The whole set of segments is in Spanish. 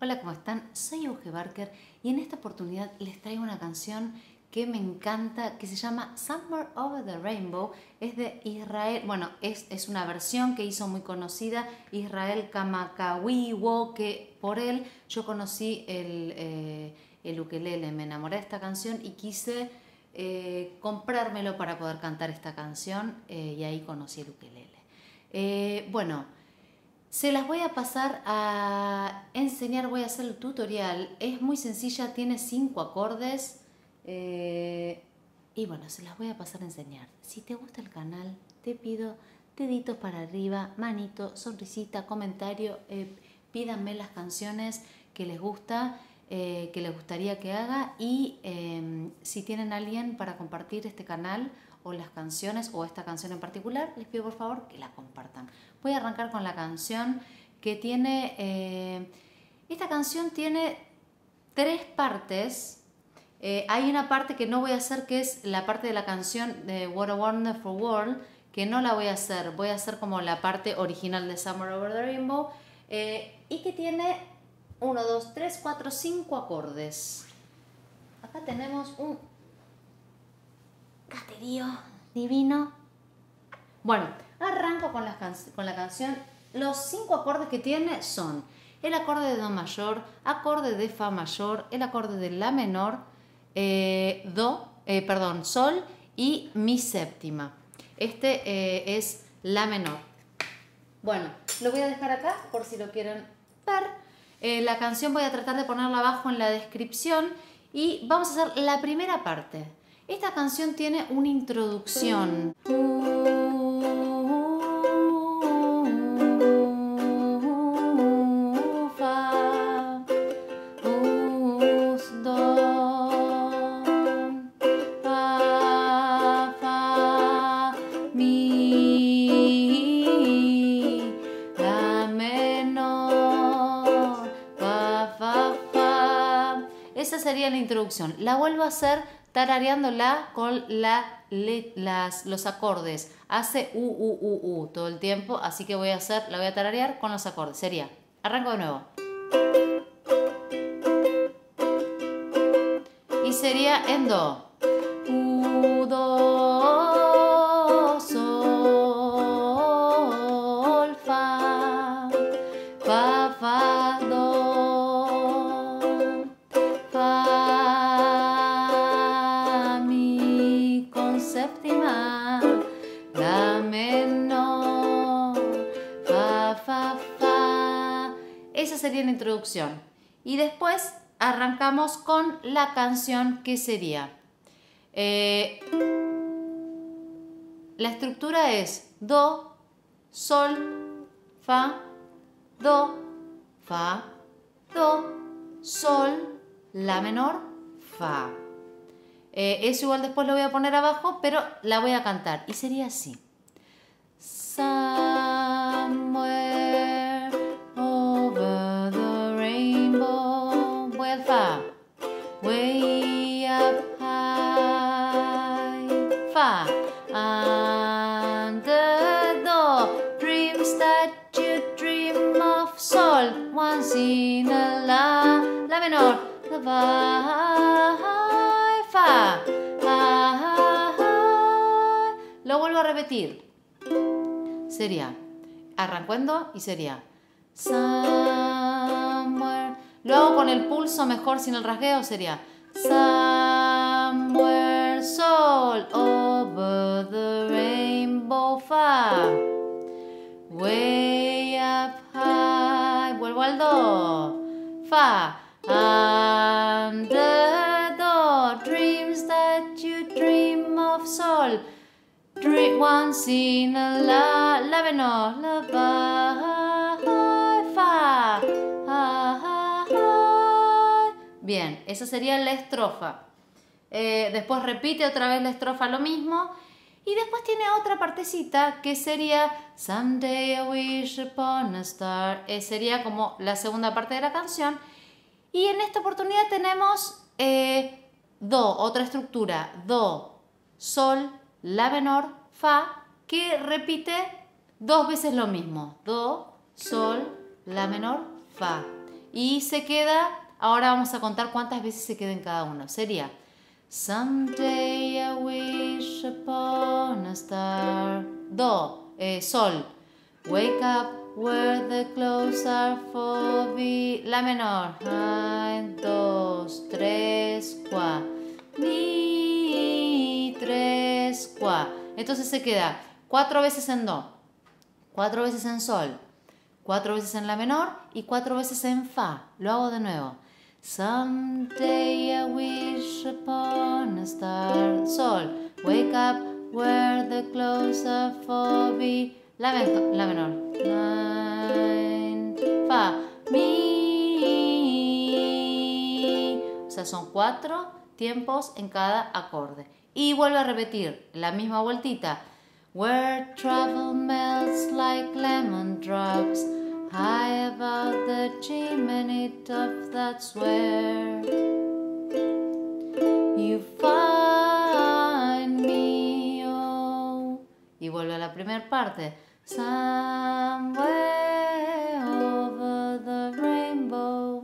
Hola, ¿cómo están? Soy Euge Barker y en esta oportunidad les traigo una canción que me encanta, que se llama Somewhere Over the Rainbow. Es de Israel, bueno, es una versión que hizo muy conocida Israel Kamakawiwo, que por él yo conocí el ukelele. Me enamoré de esta canción y quise comprármelo para poder cantar esta canción y ahí conocí el ukelele. Bueno, se las voy a pasar a enseñar, voy a hacer el tutorial. Es muy sencilla, tiene 5 acordes y bueno, se las voy a pasar a enseñar. Si te gusta el canal, te pido deditos para arriba, manito, sonrisita, comentario, pídanme las canciones que les gusta, que les gustaría que haga y si tienen alguien para compartir este canal o las canciones o esta canción en particular, les pido por favor que la compartan. Voy a arrancar con la canción que tiene, esta canción tiene 3 partes. Hay una parte que no voy a hacer, que es la parte de la canción de What a Wonderful World, que no la voy a hacer como la parte original de Somewhere Over the Rainbow, y que tiene 1, 2, 3, 4, 5 acordes. Acá tenemos un caterío divino. Bueno, arranco con la canción. Los 5 acordes que tiene son el acorde de Do mayor, acorde de Fa mayor, el acorde de La menor, Sol y Mi séptima. Este es La menor. Bueno, lo voy a dejar acá por si lo quieren ver. La canción voy a tratar de ponerla abajo en la descripción y vamos a hacer la primera parte. Esta canción tiene una introducción. Esa sería la introducción. La vuelvo a hacer tarareándola con los acordes. Hace u todo el tiempo, así que la voy a tararear con los acordes. Sería, arranco de nuevo. Y sería en do. Do, sol, fa, fa, do. Séptima, La menor, fa. Esa sería la introducción. Y después arrancamos con la canción que sería. La estructura es do, sol, fa, do, sol, La menor, fa. Eso igual después lo voy a poner abajo, pero la voy a cantar. Y sería así. Somewhere over the rainbow. Voy al fa. Way up high. Fa. Under the dreams that you dream of. Sol. Once in a la menor. La fa. Lo vuelvo a repetir. Sería, arranco en do y sería somewhere. Lo hago con el pulso mejor, sin el rasgueo. Sería somewhere, sol, over the rainbow, fa. Way up high. Vuelvo al do. Fa. Under the dreams that you dream of, sol. Once in a la menor, la fa. Bien, esa sería la estrofa. Después repite otra vez la estrofa lo mismo. Y después tiene otra partecita que sería Someday I wish upon a star. Sería como la segunda parte de la canción. Y en esta oportunidad tenemos do, otra estructura. Do, sol, La menor, fa, que repite 2 veces lo mismo. Do, sol, La menor, fa. Y se queda, ahora vamos a contar cuántas veces se queda en cada uno. Sería Someday I wish upon a star. Do, sol. Wake up where the clouds are for thee. La menor. 1, 2, 3, 4. Mi, 3, 4. Entonces se queda 4 veces en do, 4 veces en sol, 4 veces en la menor y 4 veces en fa. Lo hago de nuevo. Someday I wish upon a star. Sol. Wake up where the clouds are for thee. La menor. 9. Fa. Mi. O sea, son 4 tiempos en cada acorde. Y vuelvo a repetir la misma vueltita. Where travel melts like lemon drops, high above the chimney top, that's where you find me, oh. Y vuelvo a la primera parte. Somewhere over the rainbow,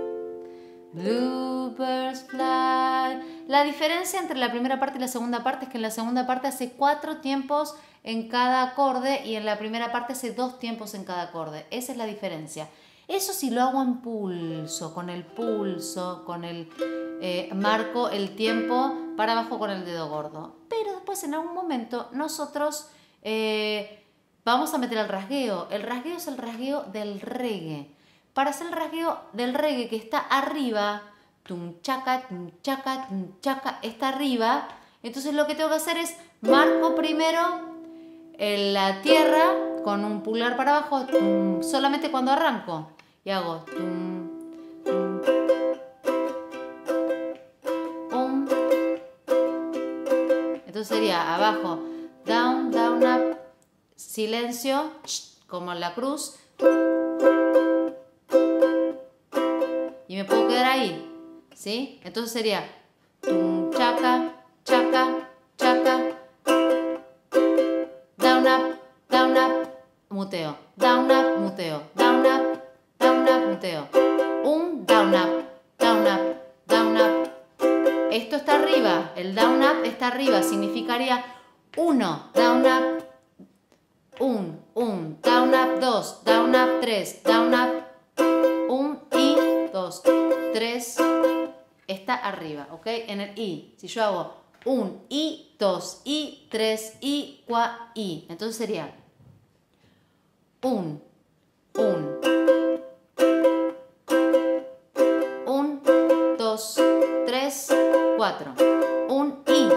bluebirds fly. La diferencia entre la primera parte y la segunda parte es que en la segunda parte hace 4 tiempos en cada acorde y en la primera parte hace 2 tiempos en cada acorde. Esa es la diferencia. Eso sí lo hago en pulso, con el marco el tiempo para abajo con el dedo gordo. Pero después en algún momento nosotros vamos a meter el rasgueo. El rasgueo es el rasgueo del reggae. Para hacer el rasgueo del reggae que está arriba, tum chaca, está arriba. Entonces lo que tengo que hacer es marco primero la tierra con un pulgar para abajo, solamente cuando arranco. Y hago Entonces sería abajo, down, down, up, silencio, como en la cruz. Y me puedo quedar ahí. ¿Sí? Entonces sería chaca, chaca, chaca, down up, muteo, down up, muteo, down up, muteo, down up, down up. Esto está arriba, el down up está arriba, significaría 1, down up, 1, down up, 2, down up, 3, down up, 1 y 2, 3. Está arriba, ¿ok? En el I. Si yo hago 1 y 2 y 3 y 4 y. Entonces sería 1, 2, 3, 4. 1 y.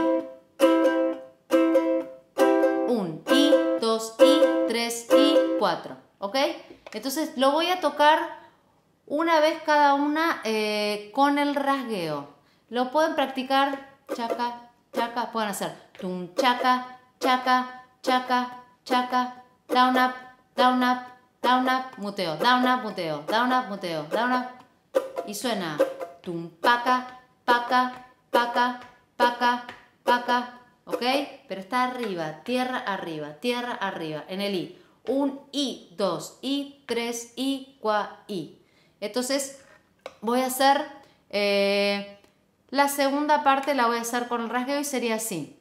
1 y 2 y 3 y 4. ¿Ok? Entonces lo voy a tocar una vez cada una con el rasgueo. Lo pueden practicar, chaca, chaca, pueden hacer tum, chaca, chaca, chaca, chaca, down up, down up, down up, muteo, down up, muteo, down up, muteo, down up. Y suena tum, paca, paca, paca, paca, paca, ¿ok? Pero está arriba, tierra, en el I. 1 y, 2 y, 3 y, 4 y. Entonces voy a hacer la segunda parte, la voy a hacer con el rasgueo y sería así.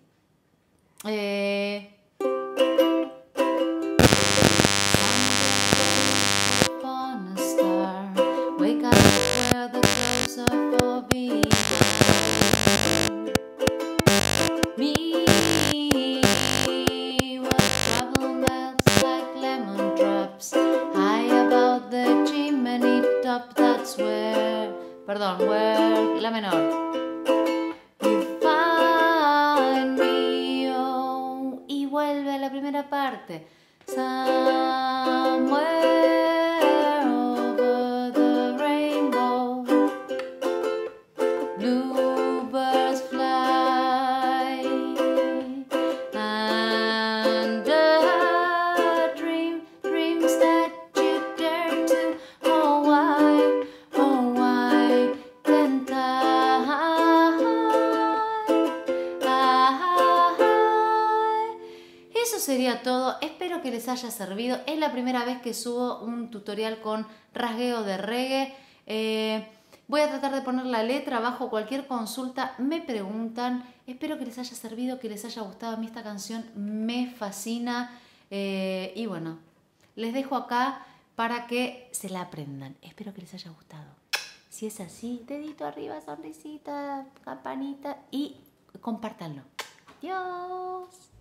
Perdón, where, la menor. You find me, oh, y vuelve a la primera parte. Somewhere over the rainbow, bluebirds fly, and a dream, dreams that you dare to, oh why can't Eso sería todo, espero que les haya servido. Es la primera vez que subo un tutorial con rasgueo de reggae. Voy a tratar de poner la letra bajo cualquier consulta. Me preguntan. Espero que les haya servido, que les haya gustado. A mí esta canción me fascina. Y bueno, les dejo acá para que se la aprendan. Espero que les haya gustado. Si es así, dedito arriba, sonrisita, campanita y compártanlo. Adiós.